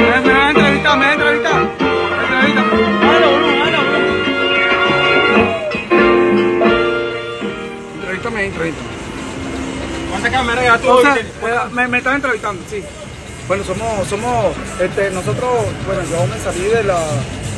Me van a entrevistar, me van a entrevistar. Hágalo, boludo, hágalo, boludo. Entrevístame. ¿Cuántas cámaras ya tú? Me están entrevistando, sí. Bueno, nosotros, bueno, yo me salí de la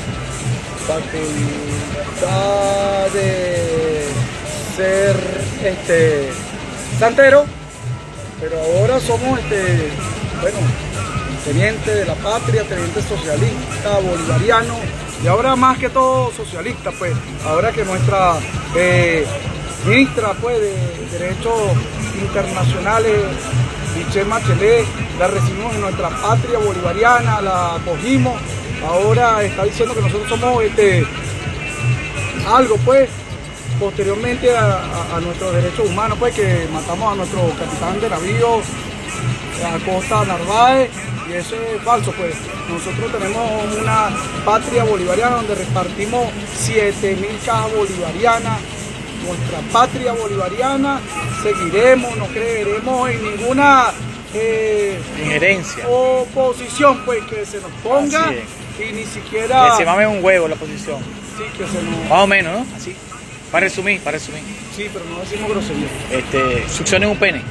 facultad de ser santero, pero ahora somos bueno, teniente de la patria, teniente socialista, bolivariano, y ahora más que todo socialista, pues, ahora que nuestra ministra, pues, de Derechos Internacionales, Michelle Bachelet, la recibimos en nuestra patria bolivariana, la acogimos, ahora está diciendo que nosotros somos algo, pues, posteriormente a nuestros derechos humanos, pues, que matamos a nuestro capitán de navío, Acosta Narváez, y eso es falso, pues. Nosotros tenemos una patria bolivariana donde repartimos 7.000 cajas bolivarianas. Nuestra patria bolivariana, seguiremos, no creeremos en ninguna injerencia, oposición, pues, que se nos ponga y ni siquiera... Que se mame un huevo la oposición. Sí, que se nos... Más o menos, ¿no? Así. Para resumir. Sí, pero no decimos grosería. Succionen un pene.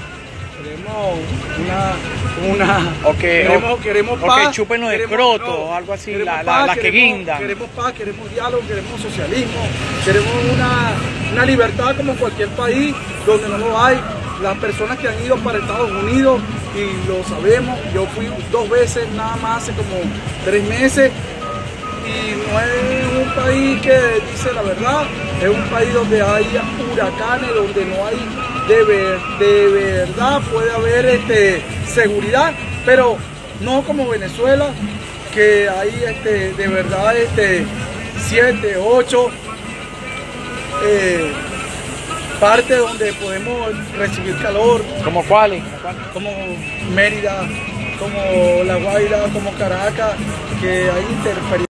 Queremos paz. O que chupen los escrotos, o algo así, las que guindan. Queremos paz, queremos diálogo, queremos socialismo, queremos una libertad como en cualquier país donde no lo hay. Las personas que han ido para Estados Unidos, y lo sabemos, yo fui 2 veces nada más hace como 3 meses, y no es un país que dice la verdad, es un país donde hay huracanes, donde no hay de verdad, puede haber seguridad, pero no como Venezuela, que hay de verdad 7, 8 partes donde podemos recibir calor. ¿Como cuáles? Como Mérida, como La Guaira, como Caracas, que hay interferencia.